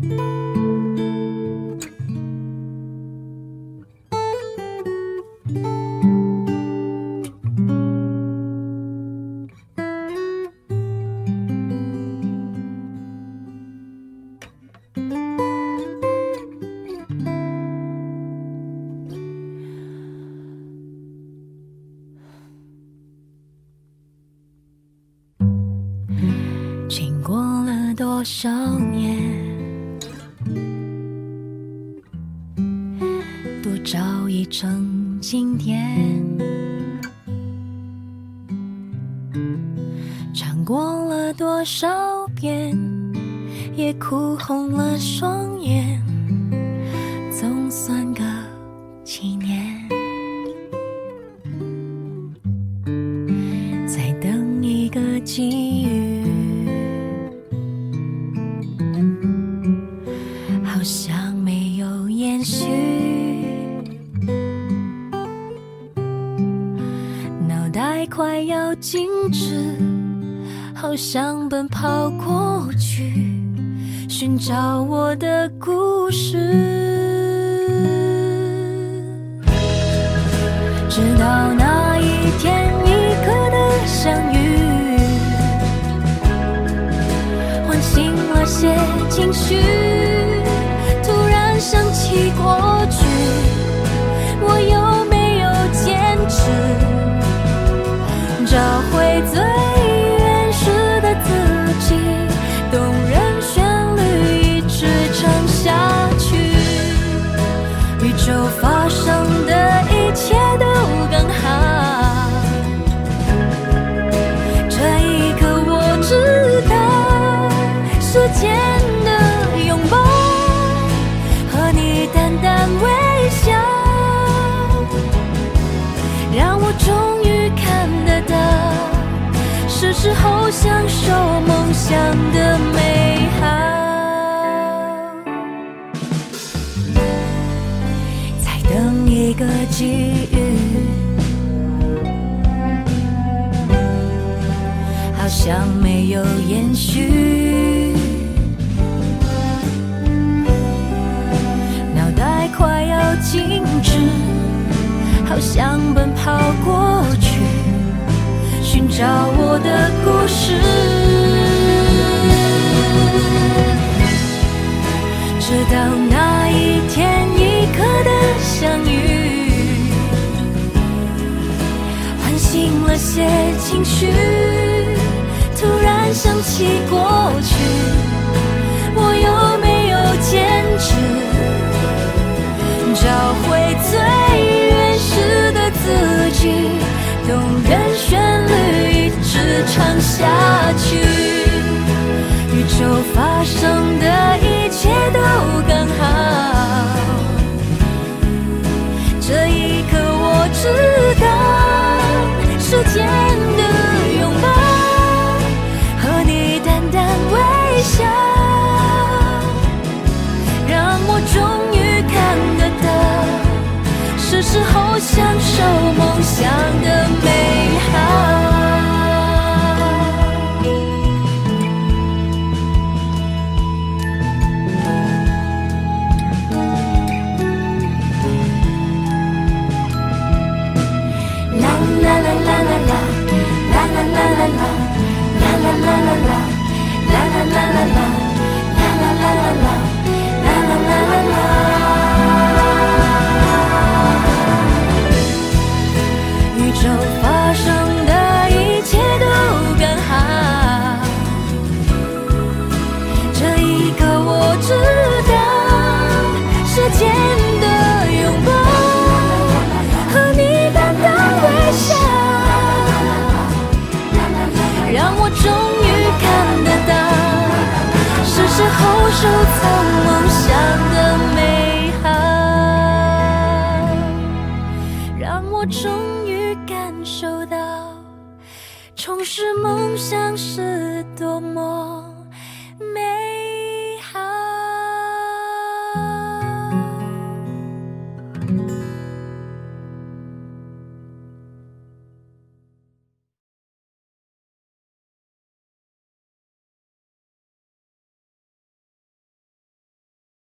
经过了多少年，独照一成经典，唱过了多少遍，也哭红了双眼，总算个纪念。再等一个机遇，好像没有延续，脑袋快要静止，好想奔跑过去，寻找我的故事。直到那一天一刻的相遇，唤醒了些情绪，突然想起过去，我有没有坚持找回最原始的自己，动人旋律一直唱下去，宇宙发生的一切都刚好，这一刻我知道时间的拥抱和你淡淡微笑，让我终于看得到是时候享受梦想的美好。再等一个机遇，好像没有延续，脑袋快要静止，好想奔跑过去，寻找我的故事。直到那一天一刻的相遇，唤醒了些情绪，突然想起过去，我有没有坚持找回最原始的自己，动人旋律一直唱下去，宇宙发生的一切都刚好，这一刻我知道时间的拥抱和你淡淡微笑，让我终于看得到是时候享受梦想的美好。宇宙发生的一切都刚好，这一刻我知道时间的拥抱和你淡淡微笑，让我终于看得到是时候收藏梦想的美好，让我终于感受到重拾梦想是多么美